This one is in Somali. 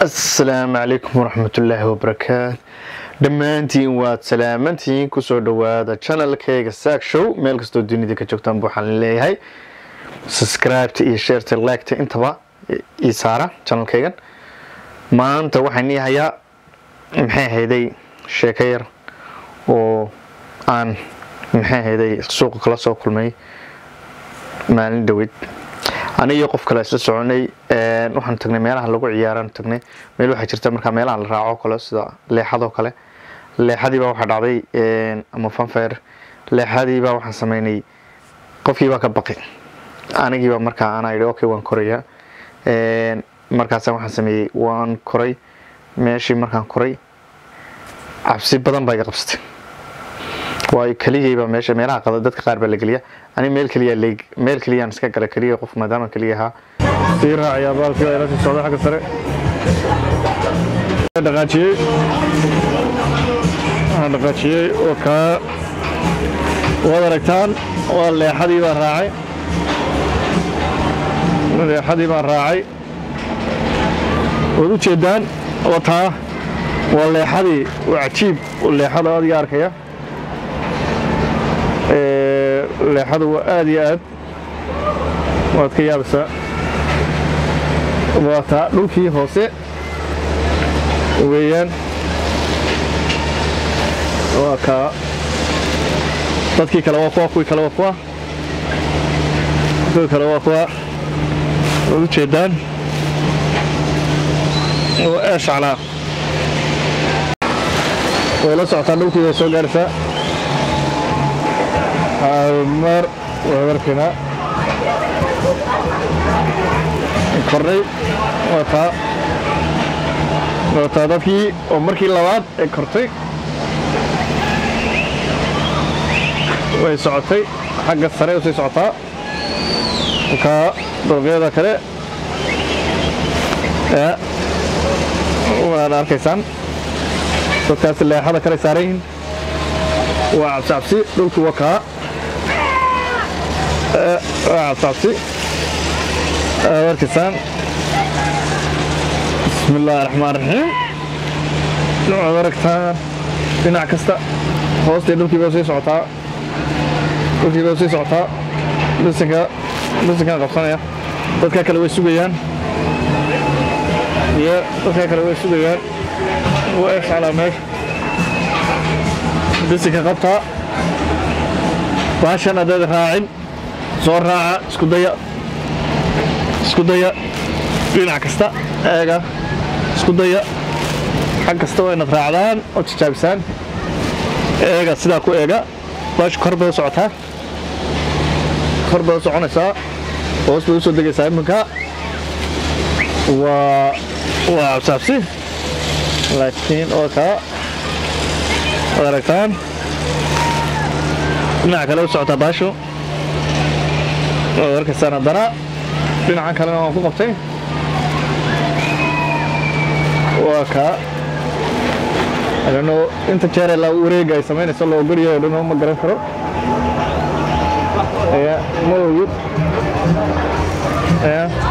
السلام عليكم ورحمة الله وبركاته. دمانتين واد سلامتين كسو دوادا channel كيغا ساك شو ميل كستو دونيدا كجوجتان بوحان ليهاي سبسكرايب تي شير تي لايك تي انتبا اي سارا channel كيغا maanta waxaan niyahayaa maxay hayday sheekayar oo aan maxay hayday suuq kala soo kulmay maalin dhawid aniga qof kale isla soconay waxaan tagnay meelaha lagu ciyaaran tagnay meel waxa jirta marka meelaha la raaco kale sida leexado kale leexadiiba waxa dhacday ama fanfare leexadiiba waxaan sameynay qofkiiba ka baqay anigiiba marka aan ay okay waan koraya markaas waxaan sameeyay waan koray meeshii markaan koray cabsi badan baa iga qabsatay way kaliyeeyba meelaha qada dadka qaar baa la galiya ani meel kaliya iska galay kaliya qof maadaama kaliyaha fiira ayaa baalkii ay la socdo xagga sare dhaqaajiyay oo ka wada aragtaan waa leexadii baan raacay wadu jeedaan wataa waa leexadii cajiib leexada adiga arkaya leexadu waa aad iyo aad waad ka yaabaysaa wataa dhulkii hoose weeyaan waa ka dadkii kale waa kuwa kuwii kale waa kuwa wadu jeedaan وإيش على ولا سعطان لوكي يسوع جالسة مر وبركنا كوري وتا دفي ومركي لواد كورتي ويسعطي حق السريع وسيسعطا وكا درجة كده وأنا أركيسان صوتكاس اللي هذا كله سارين وعبسي دولك وكا وعبسي أركيسان بسم الله الرحمن الرحيم نوع بركتان بناء كستا هوست دولك بيوسي صوتا لسنكا قبصانيا دولك كله ويسوقيان يا dadka kale way sugayaan waa calaamad bisika qabta baashan adada raacin soo raaca isku daya dhinac kasta eega isku daya xag kasta waa inaad raacdaan oo tijaabisaan eega sida ku eega baash korba soconaysaa hoos bay soo degaysaa iminka وعبسي لكن اوكا وركتان نعم لو سعوتا باشو وركستان الدراء بنعان كلمة مفوق قبتي وكا لأنه انت جاري لو وريقا يسمين يسألو قرية ولأنه هم قرن كرو ايه موجود ايه